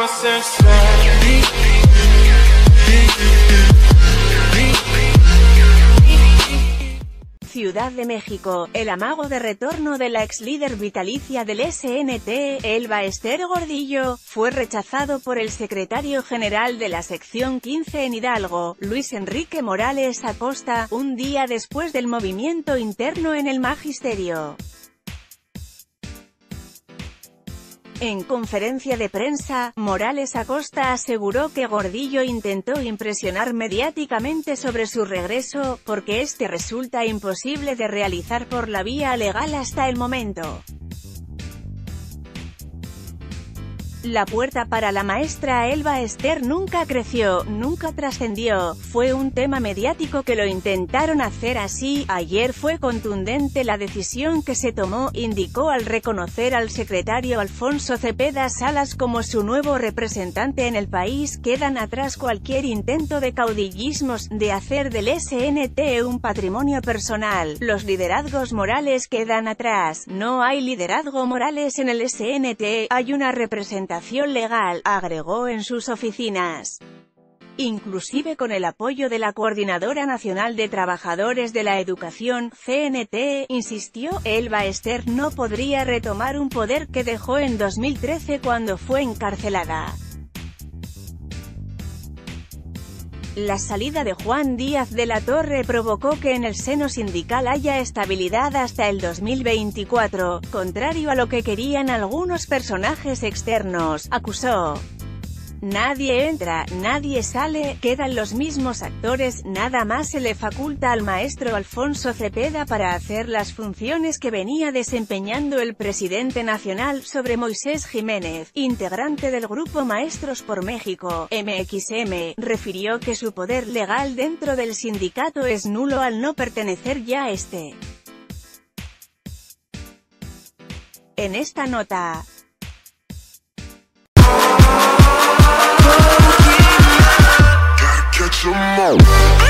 Ciudad de México, el amago de retorno de la ex líder vitalicia del SNT, Elba Ester Gordillo, fue rechazado por el secretario general de la sección 15 en Hidalgo, Luis Enrique Morales Acosta, un día después del movimiento interno en el magisterio. En conferencia de prensa, Morales Acosta aseguró que Gordillo intentó impresionar mediáticamente sobre su regreso, porque este resulta imposible de realizar por la vía legal hasta el momento. La puerta para la maestra Elba Ester nunca creció, nunca trascendió, fue un tema mediático que lo intentaron hacer así. Ayer fue contundente la decisión que se tomó, indicó al reconocer al secretario Alfonso Cepeda Salas como su nuevo representante en el país. Quedan atrás cualquier intento de caudillismos, de hacer del SNT un patrimonio personal. Los liderazgos morales quedan atrás. No hay liderazgo Morales en el SNT, hay una representación legal, agregó en sus oficinas. Inclusive con el apoyo de la Coordinadora Nacional de Trabajadores de la Educación, CNT, insistió, Elba Ester no podría retomar un poder que dejó en 2013 cuando fue encarcelada. La salida de Juan Díaz de la Torre provocó que en el seno sindical haya estabilidad hasta el 2024, contrario a lo que querían algunos personajes externos, acusó. Nadie entra, nadie sale, quedan los mismos actores, nada más se le faculta al maestro Alfonso Cepeda para hacer las funciones que venía desempeñando el presidente nacional. Sobre Moisés Jiménez, integrante del grupo Maestros por México, MXM, refirió que su poder legal dentro del sindicato es nulo al no pertenecer ya a este. En esta nota, catch 'em all.